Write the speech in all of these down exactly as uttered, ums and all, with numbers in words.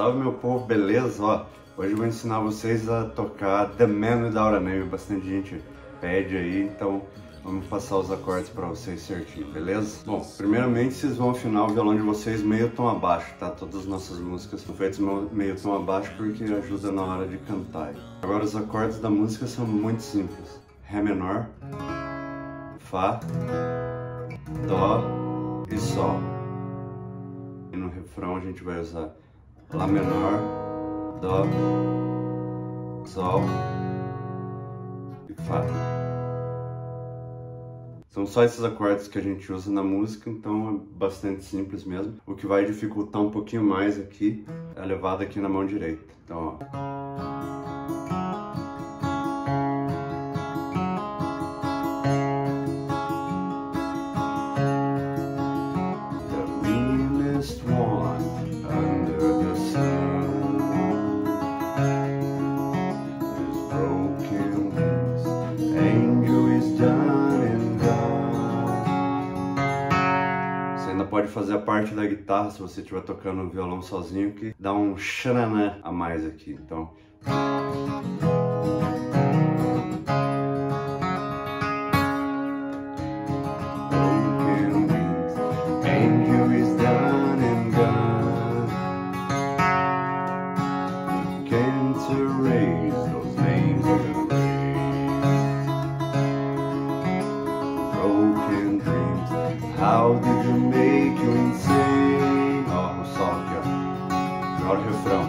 Salve meu povo, beleza? Ó, hoje eu vou ensinar vocês a tocar The Man Without a Name. Bastante gente pede aí, então vamos passar os acordes para vocês certinho, beleza? Bom, primeiramente vocês vão afinar o violão de vocês meio tom abaixo, tá? Todas as nossas músicas são feitas meio tom abaixo porque ajuda na hora de cantar. Agora os acordes da música são muito simples. Ré menor, Fá, Dó e Sol. E no refrão a gente vai usar Lá menor, Dó, Sol e Fá. São só esses acordes que a gente usa na música, então é bastante simples mesmo. O que vai dificultar um pouquinho mais aqui é a levada aqui na mão direita. Então, ó. Pode fazer a parte da guitarra se você estiver tocando o violão sozinho, que dá um xananã a mais aqui. Então, how did you make you insane? Ó, o sol aqui, ó. Agora o refrão.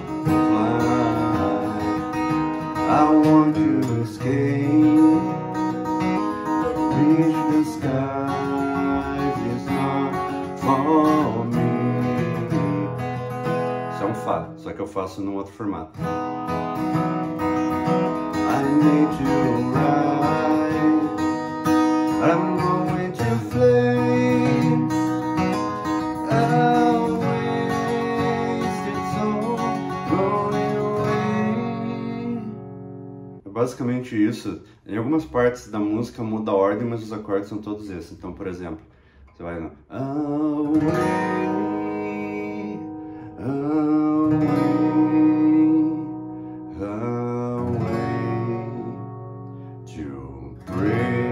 Fly, I want to escape, reach the sky, is not for me. Isso é um Fá, só que eu faço num outro formato. I need to ride, I'm going to fly. Basicamente isso. Em algumas partes da música muda a ordem, mas os acordes são todos esses. Então, por exemplo, você vai no away, away, away to pray.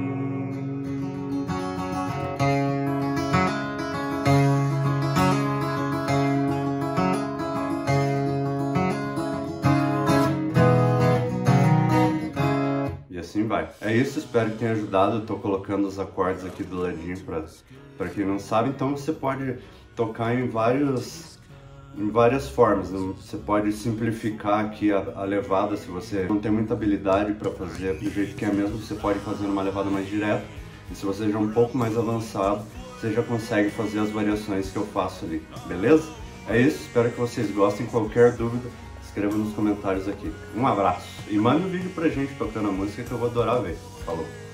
Assim vai. É isso, espero que tenha ajudado. Eu tô colocando os acordes aqui do ladinho para para quem não sabe. Então você pode tocar em vários em várias formas. Você pode simplificar aqui a, a levada se você não tem muita habilidade para fazer do jeito que é mesmo. Você pode fazer numa levada mais direta. E se você já é um pouco mais avançado, você já consegue fazer as variações que eu faço ali. Beleza? É isso, espero que vocês gostem. Qualquer dúvida, escreva nos comentários aqui. Um abraço e manda um vídeo pra gente tocando a música que eu vou adorar ver. Falou!